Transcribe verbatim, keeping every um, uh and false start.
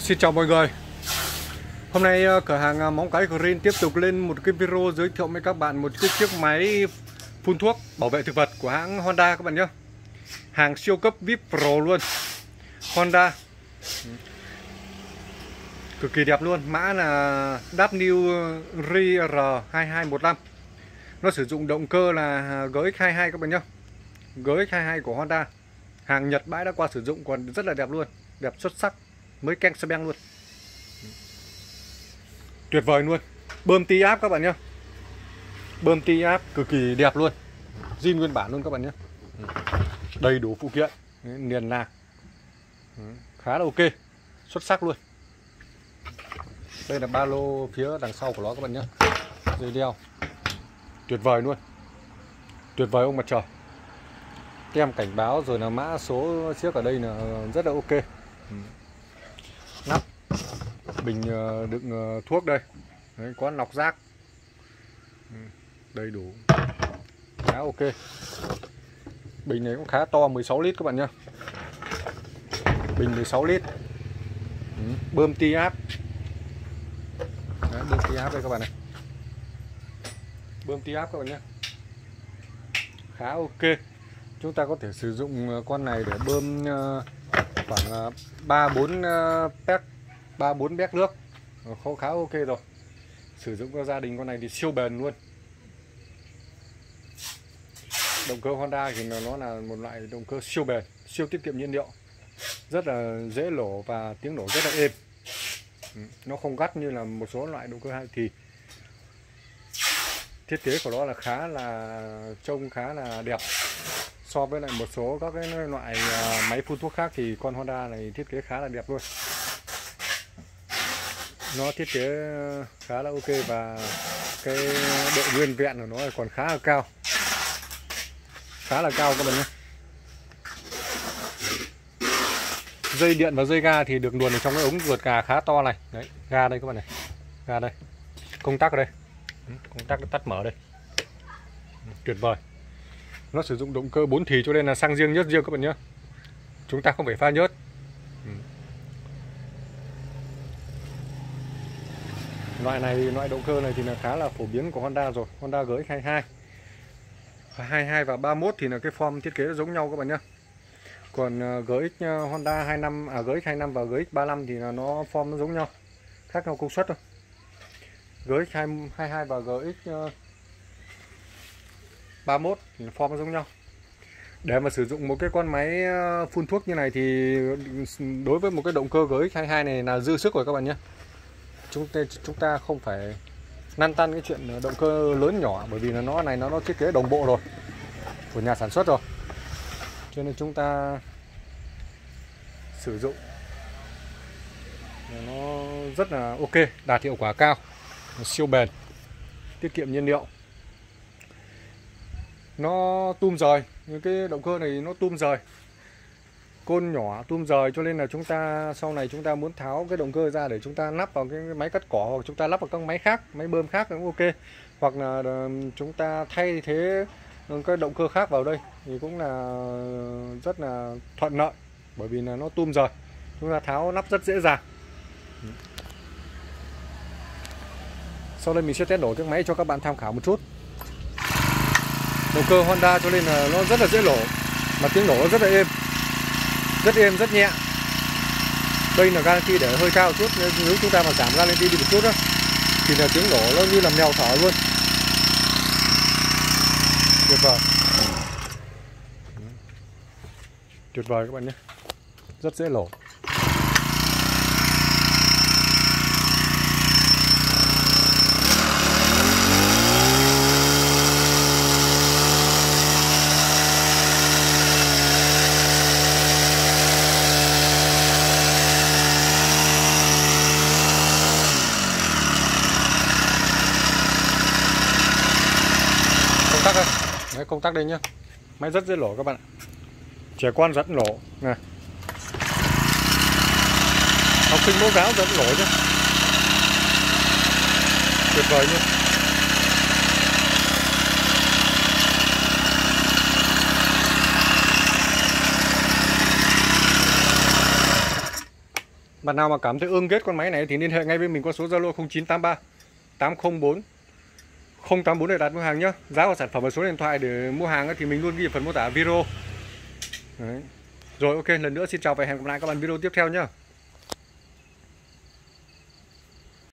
Xin chào mọi người. Hôm nay cửa hàng Móng Cái Green tiếp tục lên một cái video giới thiệu với các bạn một cái chiếc máy phun thuốc bảo vệ thực vật của hãng Honda các bạn nhé. Hàng siêu cấp vê i pê Pro luôn. Honda. Cực kỳ đẹp luôn. Mã là W R hai hai một năm. Nó sử dụng động cơ là G X hai hai các bạn nhé. G X hai hai của Honda. Hàng Nhật bãi đã qua sử dụng còn rất là đẹp luôn. Đẹp xuất sắc. Mới keng xe beng luôn. Tuyệt vời luôn. Bơm ti áp các bạn nhé. Bơm ti áp cực kỳ đẹp luôn. Zin nguyên bản luôn các bạn nhé. Đầy đủ phụ kiện, liền lạc, khá là ok, xuất sắc luôn. Đây là ba lô phía đằng sau của nó các bạn nhé. Dây đeo tuyệt vời luôn. Tuyệt vời ông mặt trời. Tem cảnh báo rồi là mã số chiếc ở đây là rất là ok. Nắp bình đựng thuốc đây. Đấy, có lọc rác đầy đủ, khá ok. Bình này cũng khá to, mười sáu lít các bạn nhé. Bình mười sáu lít. Bơm ti áp. Đấy, bơm ti áp đây các bạn này. Bơm ti áp các bạn nhé. Khá ok. Chúng ta có thể sử dụng con này để bơm khoảng ba bốn pét, ba bốn béc nước. Khá ok rồi. Sử dụng cho gia đình con này thì siêu bền luôn. Động cơ Honda thì nó là một loại động cơ siêu bền, siêu tiết kiệm nhiên liệu, rất là dễ nổ và tiếng nổ rất là êm. Nó không gắt như là một số loại động cơ hai thì. Thiết kế của nó là khá là trông khá là đẹp. So với lại một số các cái loại máy phun thuốc khác thì con Honda này thiết kế khá là đẹp luôn. Nó thiết kế khá là ok và cái độ nguyên vẹn của nó còn khá là cao. Khá là cao các bạn nhé. Dây điện và dây ga thì được luồn ở trong cái ống ruột gà khá to này. Đấy, ga đây các bạn này. Ga đây. Công tắc ở đây. Công tắc tắt mở đây. Tuyệt vời. Nó sử dụng động cơ bốn thì cho nên là xăng riêng nhớt riêng các bạn nhé. Chúng ta không phải pha nhớt. Loại này, loại động cơ này thì là khá là phổ biến của Honda rồi. Honda G X hai hai. hai mươi hai và ba mươi mốt thì là cái form thiết kế giống nhau các bạn nhé. Còn G X Honda hai mươi lăm, à, G X hai mươi lăm và G X ba mươi lăm thì là nó form nó giống nhau, khác nhau công suất thôi. G X hai mươi hai và G X ba mươi mốt thì form nó giống nhau. Để mà sử dụng một cái con máy phun thuốc như này thì đối với một cái động cơ G X hai mươi hai này là dư sức rồi các bạn nhé. Chúng ta chúng ta không phải lăn tăn cái chuyện động cơ lớn nhỏ, bởi vì là nó này nó nó thiết kế đồng bộ rồi của nhà sản xuất rồi, cho nên chúng ta sử dụng nó rất là ok, đạt hiệu quả cao, siêu bền, tiết kiệm nhiên liệu. Nó tum rời, những cái động cơ này nó tum rời, côn nhỏ tum rời, cho nên là chúng ta sau này chúng ta muốn tháo cái động cơ ra để chúng ta lắp vào cái máy cắt cỏ, hoặc chúng ta lắp vào các máy khác, máy bơm khác cũng ok, hoặc là chúng ta thay thế cái động cơ khác vào đây thì cũng là rất là thuận lợi, bởi vì là nó tum rời, chúng ta tháo nắp rất dễ dàng. Sau đây mình sẽ test nổ chiếc máy cho các bạn tham khảo một chút. Động cơ Honda cho nên là nó rất là dễ nổ, mà tiếng nổ rất là êm, rất êm, rất nhẹ. Đây là ga để hơi cao một chút, nếu chúng ta mà giảm ga lên đi, đi một chút đó thì là tiếng nổ nó như là mèo thở luôn. Tuyệt vời. Tuyệt vời các bạn nhé. Rất dễ nổ. Công tắc đây. Đấy, công tắc đây nhá. Máy rất dễ nổ các bạn. Trẻ con rất nổ nè. Học sinh mẫu giáo rất nổ nhá. Tuyệt vời nhá. Bạn nào mà cảm thấy ưng ghét con máy này thì liên hệ ngay với mình qua số Zalo không chín tám ba tám không bốn không tám bốn để đặt mua hàng nhá. Giá của sản phẩm và số điện thoại để mua hàng thì mình luôn ghi ở phần mô tả video. Đấy. Rồi ok, lần nữa xin chào và hẹn gặp lại các bạn video tiếp theo nhá.